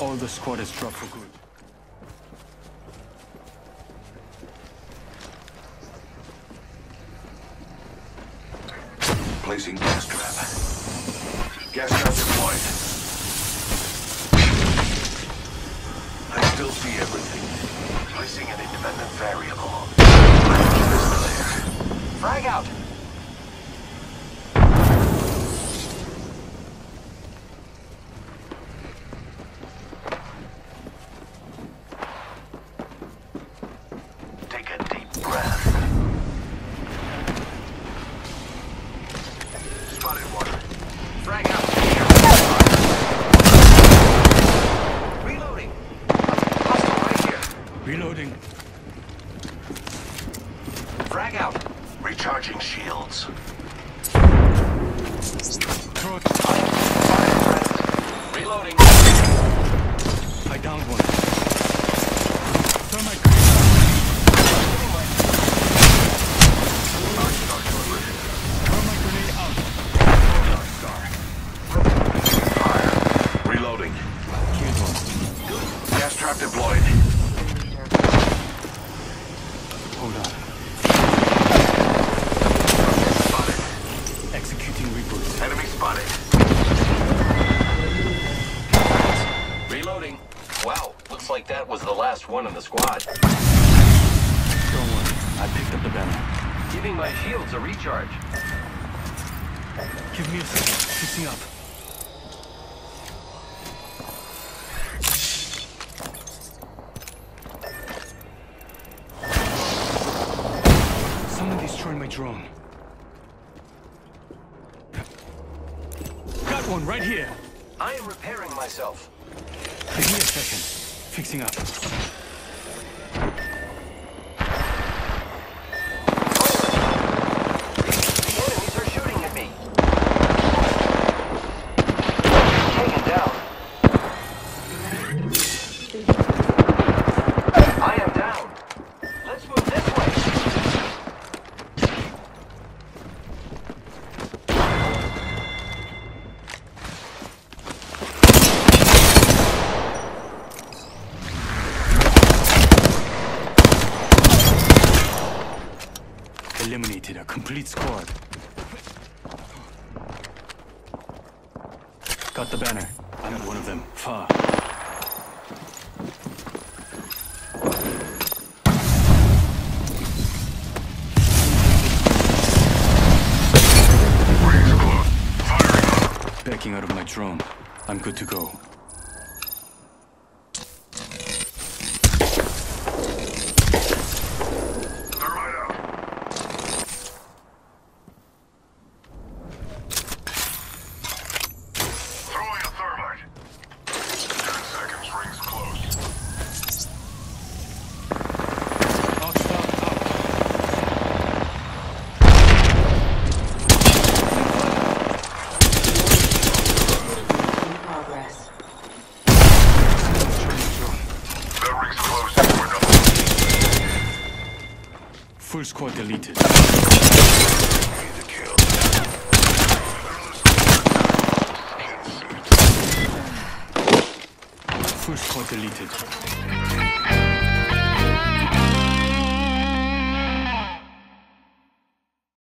All the squad is dropped for good. Placing gas trap. Gas trap deployed. I still see everything. Placing an independent variable. Keep this clear. Frag out! Take a deep breath. Spotted one. Frag out. Reloading. Hostile right here. Reloading. Frag out. Recharging shields. Throw it. Reloading. I downed one. Thermite grenade. Thermite grenade out. Fire. Reloading. Killed one. Gas trap deployed. Hold on. Spotted. Executing reboot. Enemy spotted. Reloading. Wow, looks like that was the last one in the squad. Don't worry. I picked up the banner. Giving my shields a recharge. Give me a second. Fixing up. Someone destroyed my drone. Got one right here. I am repairing myself. Give me a second. Fixing up. The enemies are shooting at me. Taken down. I am down. Let's move this way. Eliminated a complete squad. Got the banner. I'm at one of them. Far. Backing out of my drone. I'm good to go. Throwing a thermite. 10 seconds, rings close. Hostile out. In progress. That rings close. We're done. Full squad deleted. Need the kill. Full squad deleted.